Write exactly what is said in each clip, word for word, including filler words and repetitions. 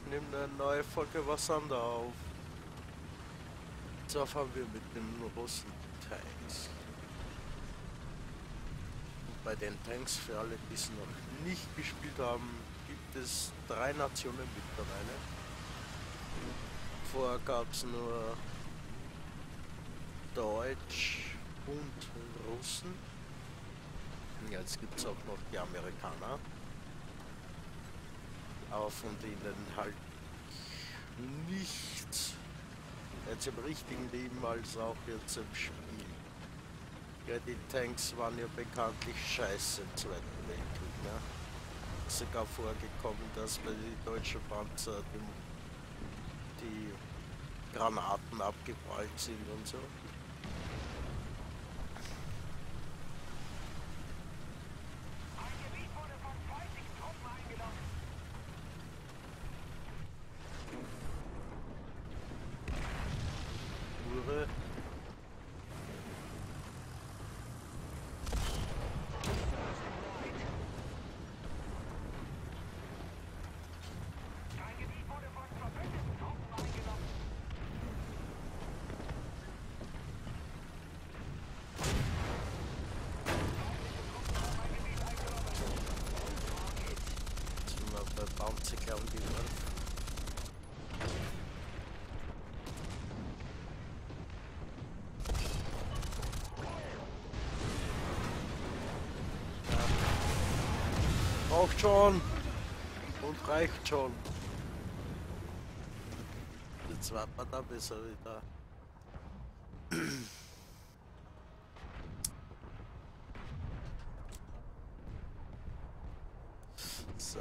nehme eine neue Folge Was Sander auf. So fahren wir mit den Russen-Tanks. Und bei den Tanks, für alle, die es noch nicht gespielt haben, gibt es drei Nationen mittlerweile. Vorher gab es nur Deutsch und Russen. Jetzt gibt es auch noch die Amerikaner. Aber von denen halt nichts, jetzt im richtigen Leben als auch jetzt im Spiel. Ja, die Tanks waren ja bekanntlich scheiße im Zweiten Weltkrieg. Ne? Ist sogar vorgekommen, dass bei den deutschen Panzer die, die Granaten abgeprallt sind und so. Bouncy und die Wurf. Ja. Braucht schon und reicht schon. Jetzt warten wir da besser wieder. So.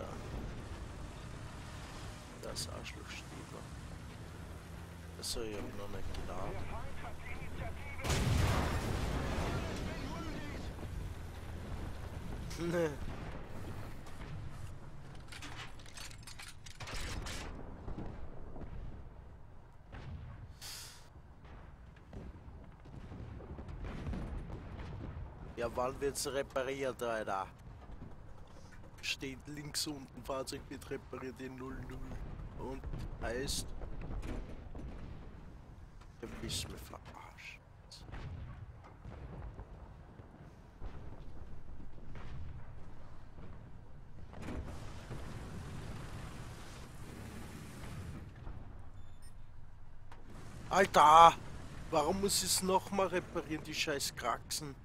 Das Arschloch steht noch. Achso, ich hab noch nicht geladen. Ne. Ja, wann wird's repariert, Alter? Steht links unten, Fahrzeug wird repariert in null null. Und heißt, du bist mir verarscht. Alter! Warum muss ich es nochmal reparieren, die scheiß Kraxen?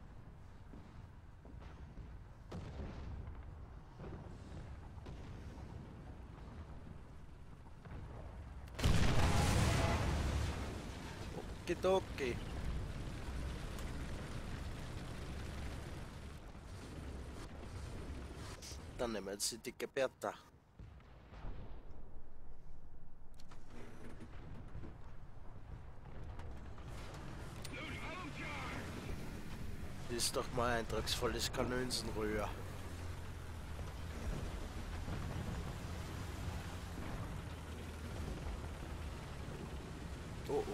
Okay. Dann nehmen wir jetzt die dicke Bertha. Das ist doch mal eindrucksvolles Kanönsenröhr. Oh oh.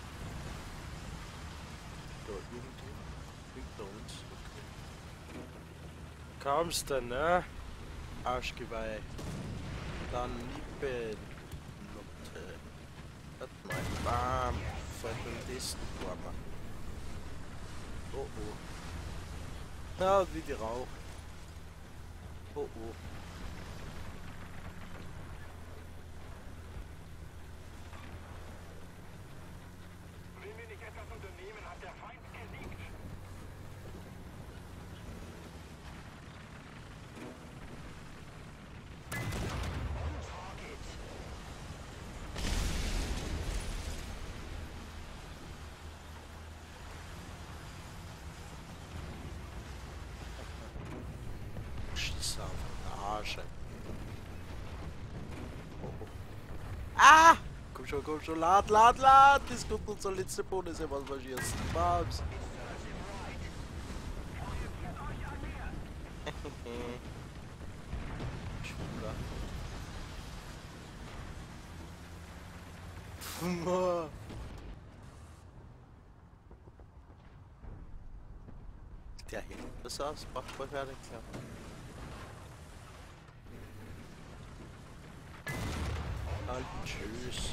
Kamst du, ne? Arschgeweih. Dann Lippen. Lotte. Warte mal. Bam. Fällt beim Testen vor mir. Oh oh. Ja, wie die Rauch. Oh oh. Wenn wir nicht etwas unternehmen, hat der Feind gesiegt. Schieß auf den Arsch. Oh, oh. Ah! Komm schon, komm schon, lad, lad, lad! Das kommt unser letzte Bonus, was wir schießen. Babs! Schwuler. Der hält das aus, macht mal fertig, klar. Und tschüss.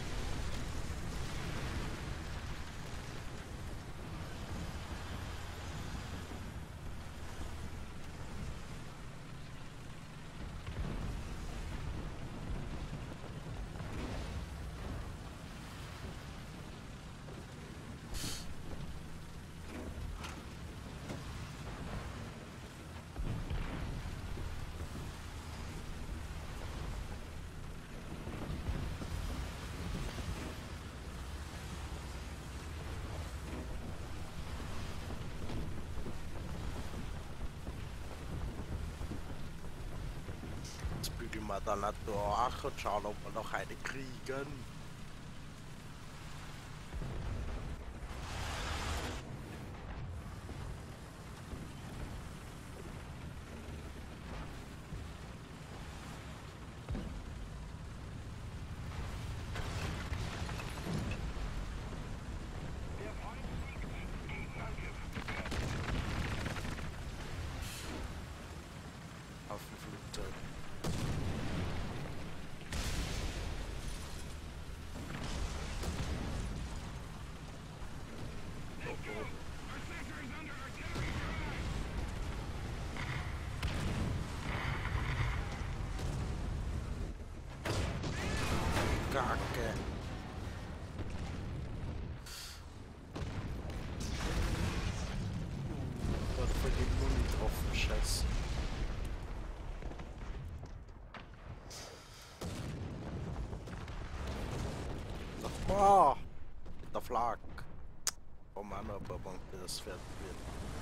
Bügeln wir dann auch durch und schauen, ob wir noch eine kriegen. Auf dem Flugzeug. Kacke. War voll die Muni getroffen, scheiße. Oh, mit der Flak. Oh Mann, aber wann das fertig wird.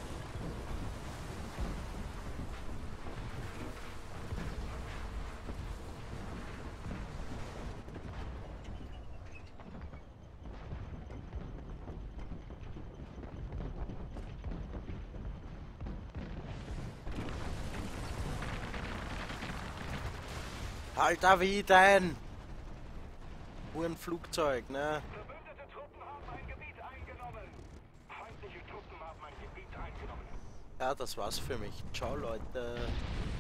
Alter, wie denn? Nur ein Flugzeug, ne? Verbündete Truppen haben ein Gebiet eingenommen. Feindliche Truppen haben ein Gebiet eingenommen. Ja, das war's für mich. Ciao, Leute.